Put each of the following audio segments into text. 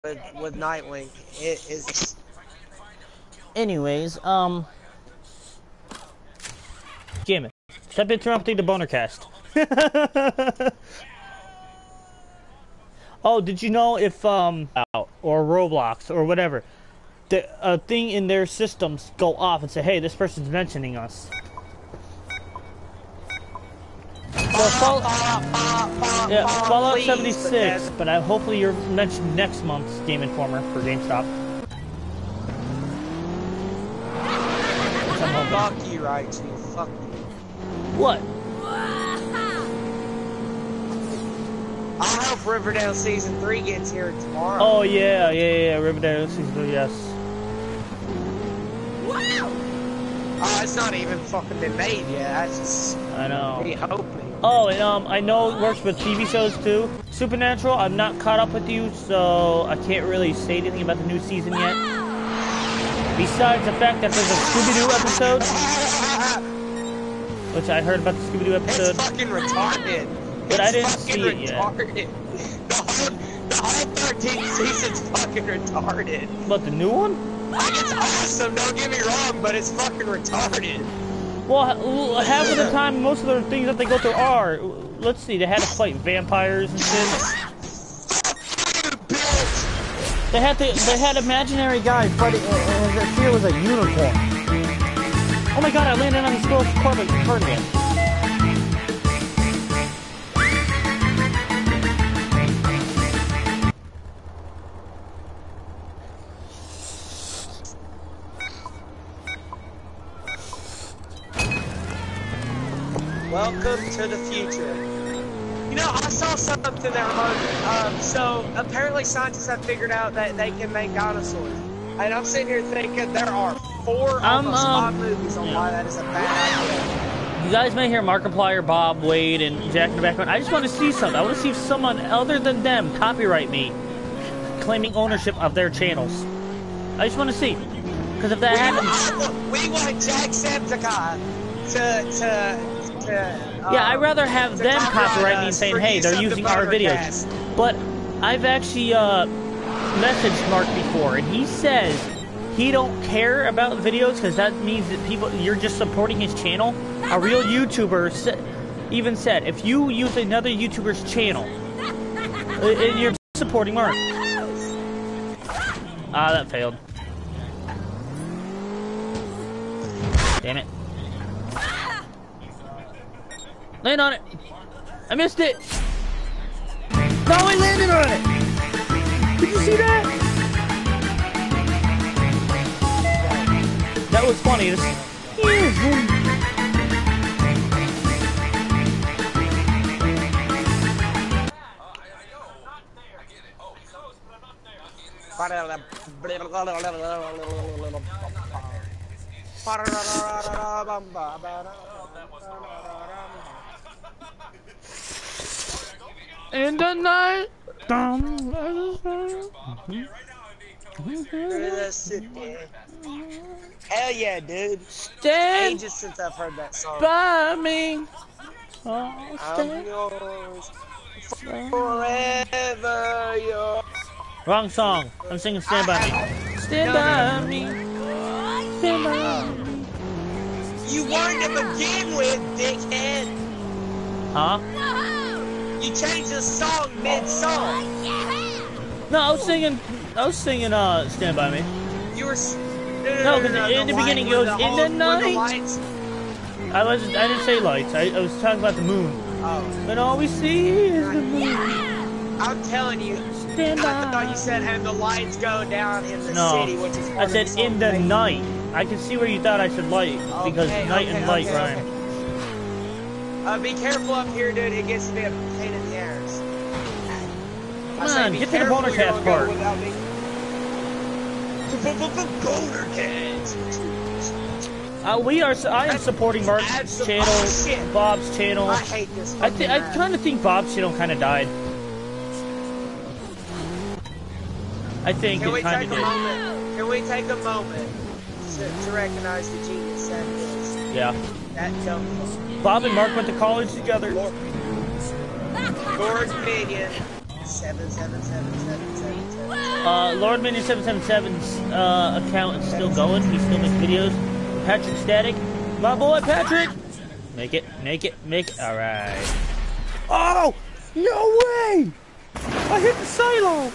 with Nightwing. It is. Anyways, damn it. Stop interrupting the boner cast. Oh, did you know if, or Roblox, or whatever, a thing in their systems go off and say, hey, this person's mentioning us. So Fallout 76, but hopefully you're mentioned next month's Game Informer for GameStop. Fuck you, Raichu. Fuck you. What? I hope Riverdale Season 3 gets here tomorrow. Oh, yeah, Riverdale Season 3, yes. Wow! Oh, it's not even fucking been made yet. I know. Be hoping. Oh, and I know it works with TV shows too. Supernatural, I'm not caught up with you, so I can't really say anything about the new season yet. Besides the fact that there's a Scooby-Doo episode, which I heard about the Scooby-Doo episode. It's fucking retarded. But I didn't see it yet. The whole 13th season's fucking retarded. But the new one? Like, it's awesome, don't get me wrong, but it's fucking retarded. Well, half of the time, most of the things that they go through are, let's see, they had to fight vampires and shit. They had imaginary guys fighting, and their fear was a unicorn. Oh my god, I landed on this girl's carpet again. Welcome to the future. You know, I saw something that reminded me. So apparently scientists have figured out that they can make dinosaurs. And I'm sitting here thinking there are 4 almost 5 movies on why that is a bad idea. You guys may hear Markiplier, Bob, Wade, and Jack in the background. I just want to see something. I want to see if someone other than them copyright me, claiming ownership of their channels. I just want to see. Because if that happens... We want Jacksepticeye yeah, I'd rather have them copyright me and saying, hey, they're using our videos. But I've actually messaged Mark before, and he says he don't care about videos because that means that you're just supporting his channel. A real YouTuber even said, if you use another YouTuber's channel, you're supporting Mark. Ah, that failed. Damn it. Land on it! I missed it! No, I landed on it! Did you see that? That was funny. In the night, hell yeah, dude. Stand ages since I've heard that song. By me. Oh, I'm yours. Forever yours. Wrong song. I'm singing Stand By Me. Stand by me. Stand by me. You weren't to begin with, dickhead. Huh? You changed the song mid-song. No, I was singing Stand By Me. You were... No, because in the beginning it goes, in the night. I didn't say lights. I was talking about the moon. Oh. But all we see is the moon. I'm telling you. Stand by. I thought you said, and the lights go down in the city, which is I said in the night. I can see where you thought I said light, because night and light rhyme. Be careful up here, dude. It gets to be a pain in the ass. Come on, get to the boner cast part. Boner cast. I am supporting Mark's channel, Bob's channel. I hate this. I kind of think Bob's channel kind of died. I think it kind of did. Can we take a moment to recognize the genius that is? Yeah. That dumb. Bob and Mark went to college together. Gordon Minion. 7777777. Lord Minion 777's account is still going. He still makes videos. Patrick Static, my boy Patrick. Make it. All right. Oh, no way! I hit the silo.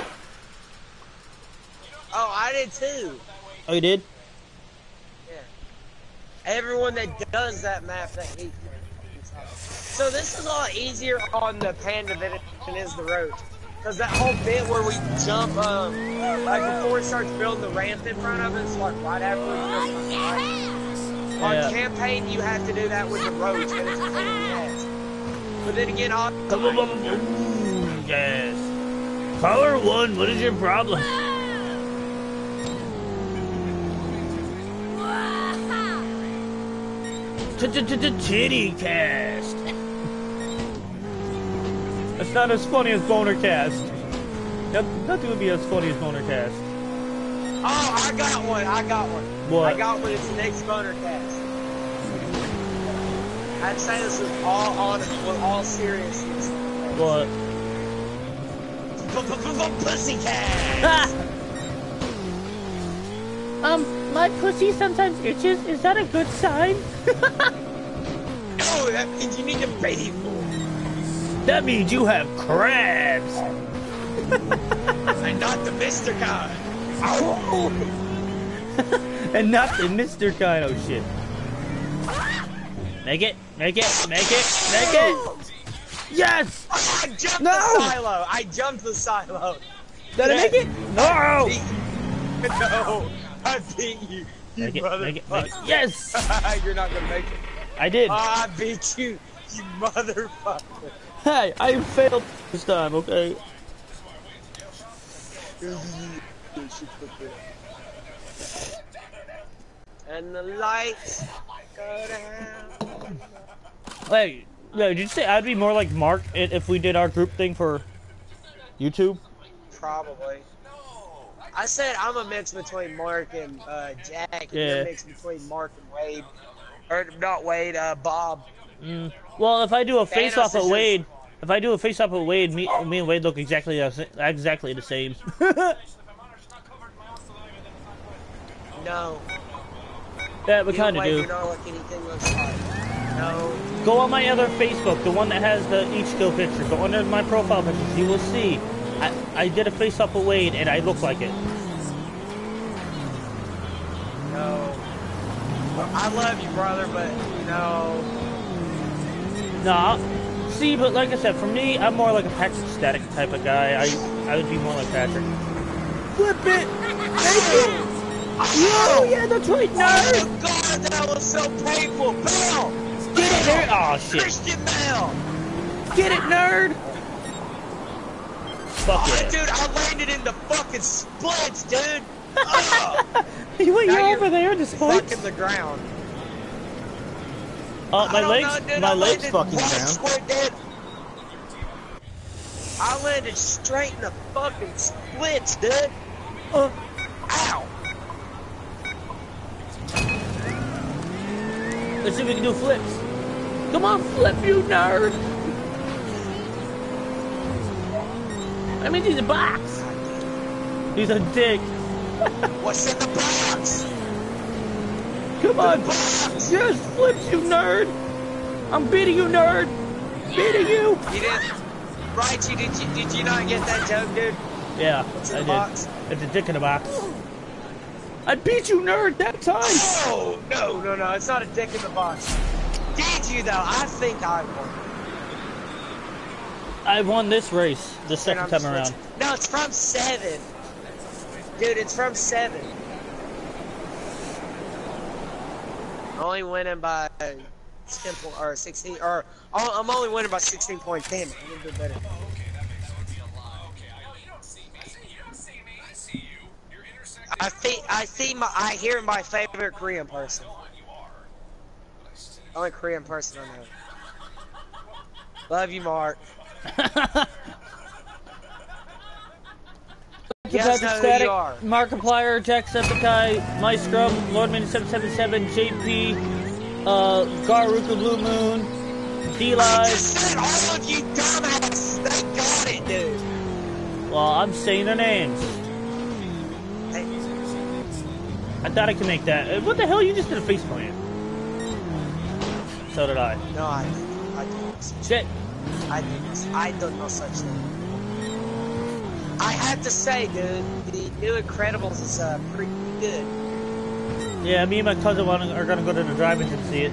Oh, I did too. Oh, you did? Yeah. Everyone that does that map that hates me. So this is a lot easier on the Panda than it is the Roach. Because that whole bit where we jump, like before it starts building the ramp in front of us, like right after we go on campaign, you have to do that with the Roach, and it's a pain in the ass. But then again, yes. Caller 1, what is your problem? Titty cast. That's not as funny as Boner Cast. Nothing would be as funny as Boner Cast. Oh, I got one. What? I got one. It's the next Boner Cast. I'd say this is all honest, with all seriousness. What? Pussy cast. My pussy sometimes itches. Is that a good sign? No, that means you need to bathe more. That means you have crabs. And not the Mr. kind. Oh. And not the Mr. kind. Oh shit. Make it. Yes! I jumped the silo. Did I make it? No! No, I beat you. You motherfucker. Yes! You're not gonna make it. I did. I beat you, you motherfucker. Hey, I failed this time, okay? And the lights go down. Hey, did you say I'd be more like Mark if we did our group thing for YouTube? Probably. I said I'm a mix between Mark and Jack, and you're a mix between Mark and Wade. Or not Wade, Bob. Well, if I do a face-off with Wade, me and Wade look exactly the same. No. Yeah, we kind of do. You know what anything looks like. No. Go on my other Facebook, the one that has the each kill picture. Go under my profile pictures. You will see. I did a face-off with Wade, and I look like it. No. I love you, brother, but no. Nah. See, but like I said, for me, I'm more like a Patrick Static type of guy. I would be more like Patrick. Flip it! Make it! Oh, yeah, that's right, nerd! Oh, God, that was so painful! Bell! Get it, nerd! Oh, shit. Christian Bell! Get it, nerd! Fuck yeah. Dude, I landed in the fucking splits, dude! You're over there in the splits? Fucking the ground. My legs fucking down. I landed straight in the fucking splits, dude! Ow! Let's see if we can do flips. Come on, flip, you nerd! I mean, he's a box. He's a dick. What's in the box? Come on. Yes, flips, you nerd. I'm beating you, nerd. Beating you. You didn't. Right, did you not get that joke, dude? Yeah, What's in I the did. box? It's a dick in a box. I beat you, nerd, that time. Oh, no, it's not a dick in the box. Did you, though? I think I won. I won this race the second time around. No, it's from 7. Dude, it's from 7. Only winning by 16, or I'm only winning by 16 points. Damn it, I need to do better. I hear my favorite Korean person. Only Korean person I know. Love you, Mark. Yes, know who you are. Markiplier, Jacksepticeye, MyScrum, Lordman 777, JP, Garuka Blue Moon, D-Live. I just said all of you dumbasses, they got it, dude. Well, I'm saying their names. I thought I could make that. What the hell? You just did a face plant. So did I. No, I didn't. I didn't. Shit. I didn't. I don't know such thing. I have to say, dude, the new Incredibles is pretty good. Yeah, me and my cousin are gonna go to the drive-in to see it.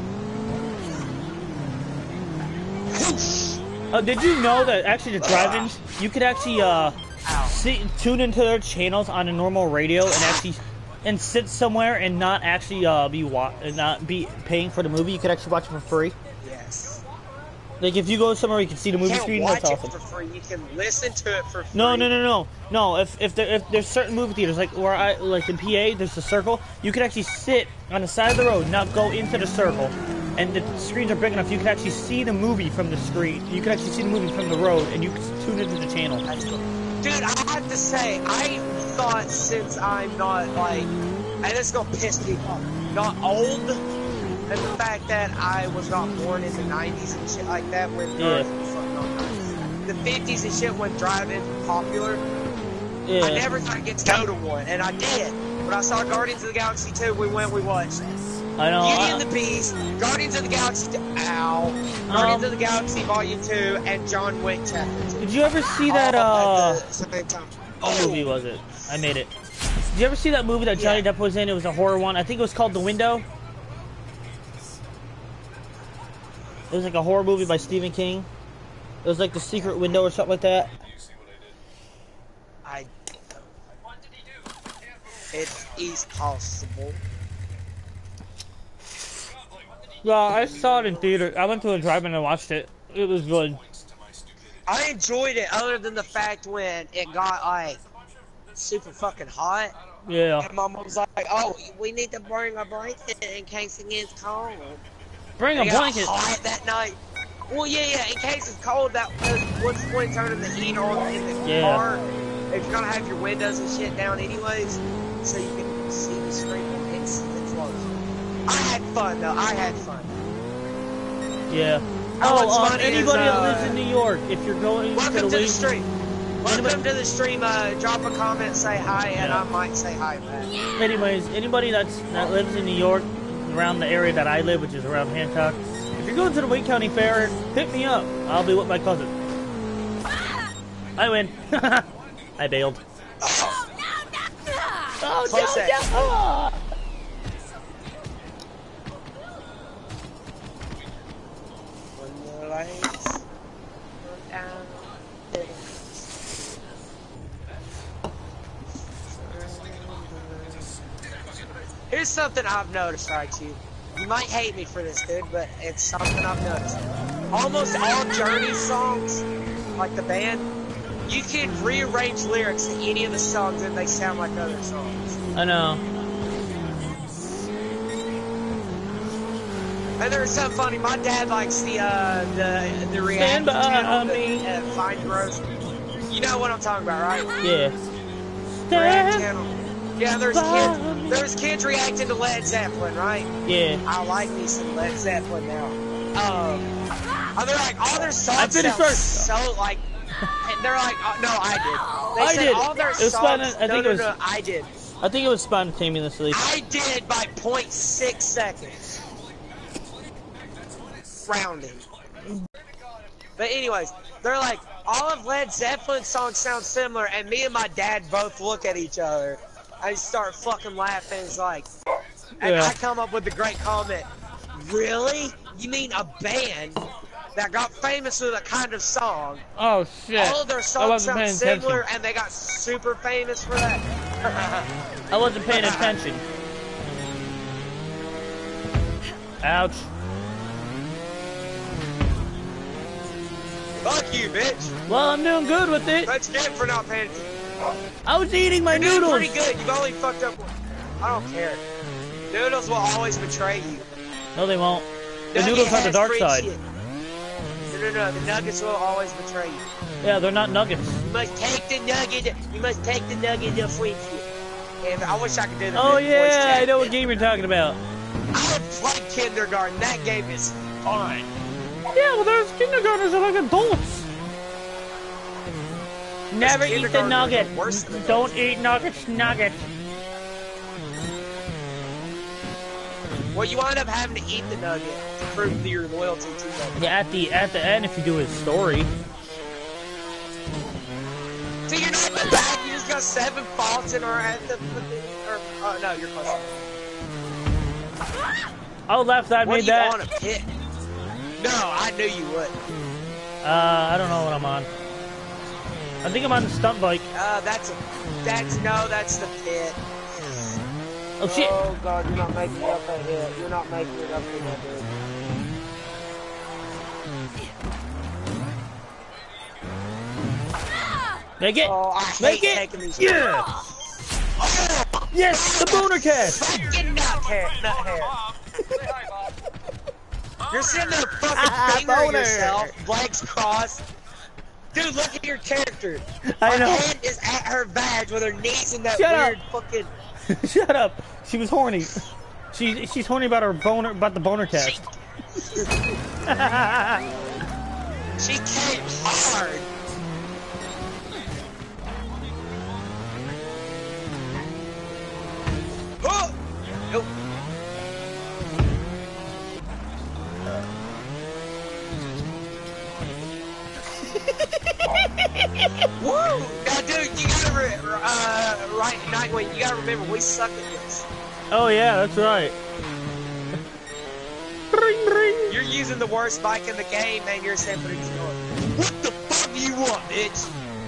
Did you know that actually the drive-ins, you could actually tune into their channels on a normal radio and actually sit somewhere and not actually be paying for the movie. You could actually watch it for free. Yes. Like if you go somewhere you can see the movie screen. That's awesome. You can't watch it for free. You can listen to it for free. No. If there's certain movie theaters like where like in PA, there's a circle. You can actually sit on the side of the road, not go into the circle. And the screens are big enough, you can actually see the movie from the screen. You can actually see the movie from the road, and you can tune into the channel. That's cool. Dude, I have to say, I thought since I'm not, like, and this is gonna piss people off, not old, and the fact that I was not born in the 90s and shit like that, when the 50s and shit when drive-ins were popular, I never thought I'd get to go to one, and I did. When I saw Guardians of the Galaxy 2, we watched. I know. Beauty and the Beast, Guardians of the Galaxy, Guardians of the Galaxy Volume 2, and John Wick Chapter 2. Did you ever see that, at the same time. What movie was it? I made it. Did you ever see that movie that Johnny Depp was in? It was a horror one. I think it was called The Window. It was like a horror movie by Stephen King. It was like The Secret Window or something like that. It is possible. Yeah, I saw it in theater. I went to a drive-in and watched it. It was good. I enjoyed it, other than the fact when it got like super fucking hot. Yeah. And my mom was like, "Oh, we need to bring a blanket in case it gets cold." Bring a blanket. It got hot that night. Well, yeah. In case it's cold, what's the point turning the heat on in the car if you're gonna have your windows and shit down anyways, so you can see the screen and it's close. I had fun though. I had fun. Yeah. Anybody that lives in New York, if you're going welcome to the stream. Welcome to the stream. Drop a comment, say hi, and I might say hi back. Anyways, anybody that lives in New York, around the area that I live, which is around Hancock, if you're going to the Wayne County Fair, hit me up. I'll be with my cousin. I win. I bailed. Oh no! Here's something I've noticed, right, you might hate me for this, dude, but it's something I've noticed. Almost all Journey songs, like the band, you can rearrange lyrics to any of the songs and they sound like other songs. I know. And there's something funny. My dad likes the reaction channel, Find Gross. You know what I'm talking about, right? Yeah. React channel. Yeah, there's kids reacting to Led Zeppelin, right? Yeah. I like me some Led Zeppelin now. They're like, all their songs sound so like, and they're like, oh, no, I did. They said all their songs, I did. I think it was spontaneously. I did by 0.6 seconds. Rounding. But anyways, they're like, all of Led Zeppelin's songs sound similar, and me and my dad both look at each other. I start fucking laughing. It's like, and I come up with the great comment, really? You mean a band that got famous with a kind of song? Oh shit. All of their songs sound similar and they got super famous for that? I wasn't paying attention. Ouch. Fuck you, bitch. Well, I'm doing good with it. That's good for not paying attention. I was eating my noodles. You're pretty good. You've only fucked up one. I don't care. Noodles will always betray you. No, they won't. The noodles have the dark side. No. The nuggets will always betray you. Yeah, they're not nuggets. You must take the nugget. You must take the nugget with you. And I wish I could do that. Oh yeah, I know what game you're talking about. I have played kindergarten. That game is fun. Yeah, well, there's kindergartners that are like adults. Never eat the nugget. Don't eat nuggets. Well, you wind up having to eat the nugget to prove your loyalty to them. Yeah, at the end, if you do his story. So you're not the bad. You just got 7 faults and are at the. Oh no, you're close. Oh, left. I made that. On a pit? No, I knew you would. I don't know what I'm on. I think I'm on the stunt bike. That's the pit. Oh shit! Oh god, you're not making it up that hill. You're not making it up that hill. Make it! Oh, I Make hate it! taking these. Yeah! Oh, Yes, the boner cast. fucking nut hair. You're sitting there fucking fingering yourself, legs crossed. Dude, look at your character. I know. Her hand is at her badge with her knees in that Shut weird up. fucking. Shut up. She was horny. She's horny about her boner, about the boner cast. She came hard. Oh! Nope. Woo! Now, dude, you gotta right, Nightwing, you gotta remember, we suck at this. Oh yeah, that's right. Ring, ring. You're using the worst bike in the game, and you're saying, what the fuck do you want, bitch?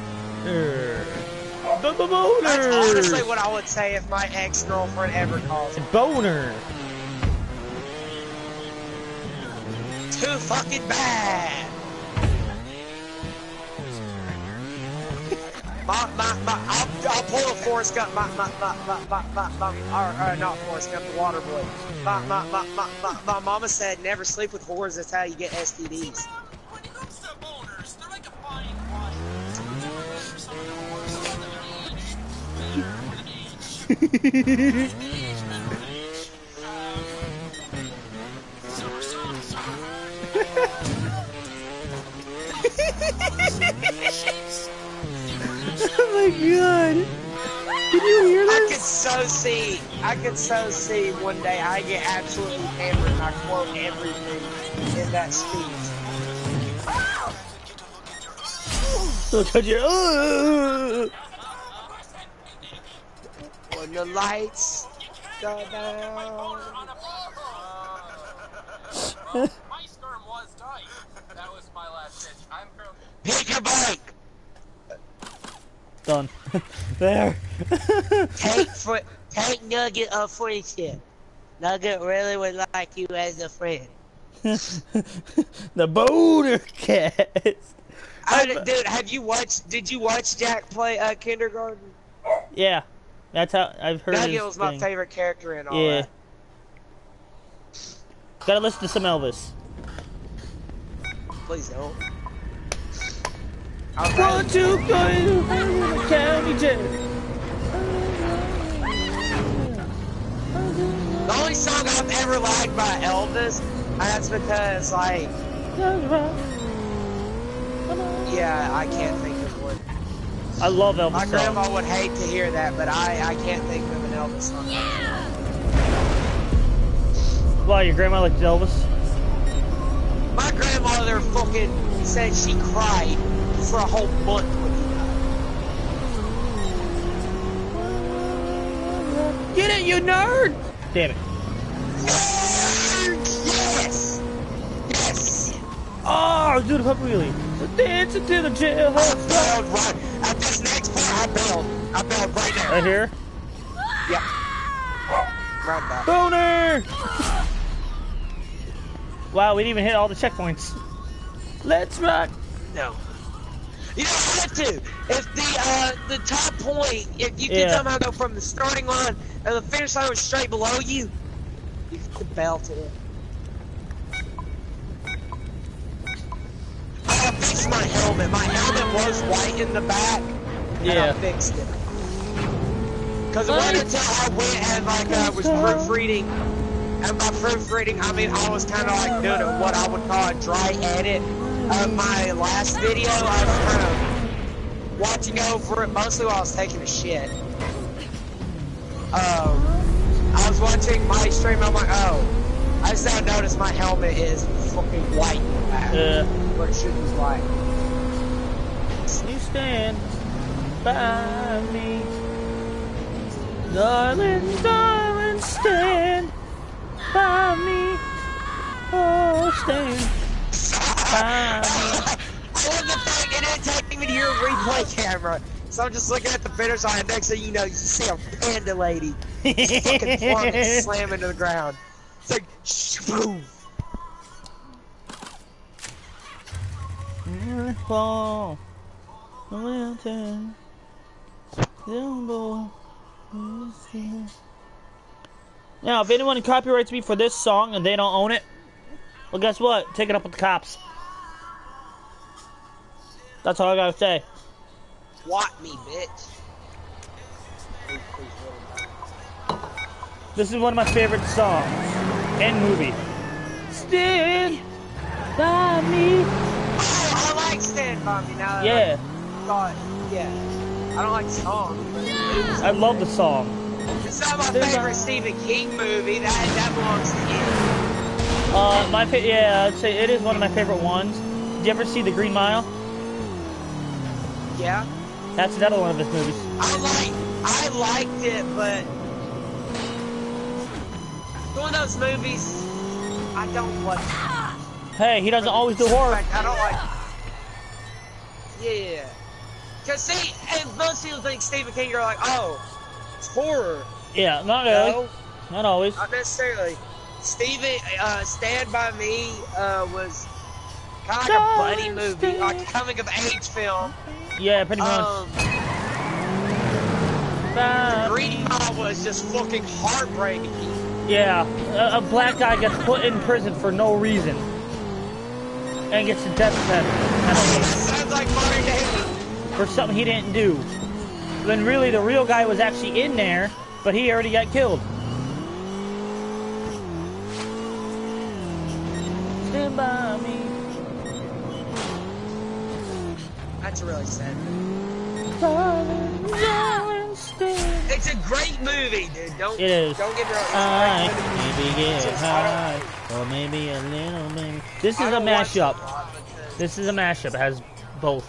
The boner. That's honestly what I would say if my ex-girlfriend ever calls me. Boner. Too fucking bad. I'll pull a Forrest Gump, or not Forrest Gump, the water boy. My mama said never sleep with whores, that's how you get STDs. When it comes to boners, they're like a fine wine. Some of the worst on the age. Oh my god! Can you hear I this? could so see one day I get absolutely hammered and I quote everything in that speech. Look at you. When the lights go down. My sperm was tight. That was my last pitch. I'm from. Pick your bike! Done. There. Take Nugget a friendship. Nugget really would like you as a friend. The boner cast. Dude, did you watch Jack play Kindergarten? Yeah. That's how I've heard. Nugget was my favorite character in all that. Gotta listen to some Elvis. Please don't. Want to go to county jail? The only song I've ever liked by Elvis, and that's because, like, yeah, I can't think of one. I love Elvis. My grandma would hate to hear that, but I can't think of an Elvis song. Why, your grandma liked Elvis? My grandmother fucking said she cried for a whole month when he died. Get it, you nerd! Damn it. Yes! Yes! Oh, do the pup wheelie. Dancing to the jailhouse. I bailed right at this next part. I bailed right there. Right here? Yep. Right back. Boner! Wow, we didn't even hit all the checkpoints. Let's rock. No. You don't have to. If the top point, if you can somehow go from the starting line and the finish line was straight below you, you could belt it. I fixed my helmet. My helmet was white in the back, and I fixed it. Because it wasn't until I went and I was proofreading. And by proofreading, I mean I was kind of like doing what I would call a dry edit of my last video. I was kind of watching over it mostly while I was taking a shit. I was watching my stream, I'm like, oh. I just now noticed my helmet is fucking white. Where it should be white. You stand by me. Darling, darling, stand by me. Oh, stand by me. Look at that, it didn't take me to your replay camera. So I'm just looking at the finish line, and next thing you know, you see a panda lady. Just fucking plummet, slam into the ground. It's like, boom. Fall. Now, if anyone copyrights me for this song and they don't own it, well, guess what? Take it up with the cops. That's all I gotta say. Swat me, bitch. This is one of my favorite songs and movie. Stand by me. Oh, I like Stand By Me now. Yeah. Yeah. I don't like the song. I love the song. It's not my favorite Stephen King movie. That belongs to you. Yeah, I'd say it is one of my favorite ones. Did you ever see The Green Mile? Yeah. That's another one of his movies. I liked it, but one of those movies I don't like. Hey, he doesn't always do horror. I don't like. Yeah. Cause see, and most people think Stephen King, you're like, oh, it's horror. Yeah, not really. No, not always. not necessarily. Stand By Me was kind of like a buddy movie, like a coming of age film. Yeah, pretty much. The Green Mile was just fucking heartbreaking. Yeah, a black guy gets put in prison for no reason. And gets a death penalty. Sounds like modern day. For something he didn't do. When really the real guy was actually in there, but he already got killed. Stand by me. That's really sad. Darling, darling, stand. It's a great movie, dude. Don't It is. Don't get me wrong. I It's a great movie. maybe get It's just, high, or maybe a little, maybe. This is I a don't watch mashup. it a lot because This is a mashup. It has both.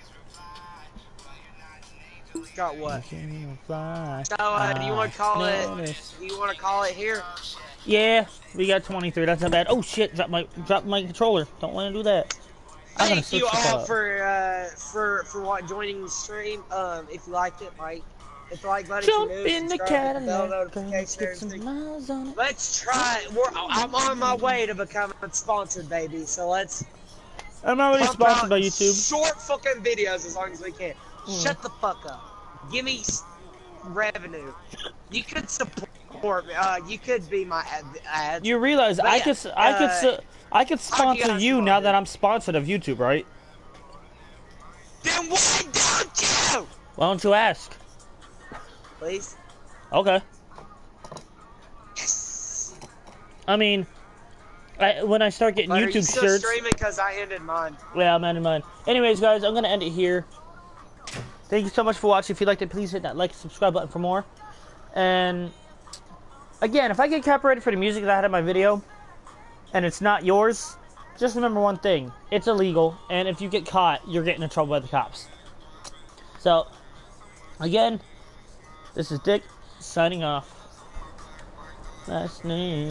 it's got what? Fly. So, do you want to call it? Notice. Do you want to call it here? Yeah, we got 23. That's not bad. Oh shit! Drop my controller. Don't want to do that. I'm gonna Thank you switch this all up. for joining the stream. If you liked it, hit the like button. Jump if you're new, in the subscribe, hit the bell Cadillac. notification, Get some everything. miles on it. Let's try. I'm on my way to becoming sponsored, baby. So let's. I'm already pump sponsored out by YouTube. Short fucking videos as long as we can. Shut the fuck up. Give me revenue. You could support me. You could be my ad. You realize But I yeah, could sponsor guys you want now it? that I'm sponsored of YouTube, right? Then why don't you? Why don't you ask? Please. Okay. Yes. I mean, when I start getting But are you YouTube still shirts. streaming? Because I ended mine. Yeah, I'm ending mine. Anyways, guys, I'm gonna end it here. Thank you so much for watching. If you liked it, please hit that like and subscribe button for more. And again, if I get copyrighted for the music that I had in my video, and it's not yours, just remember one thing: it's illegal, and if you get caught, you're getting in trouble by the cops. So, again, this is Dick signing off. Last name.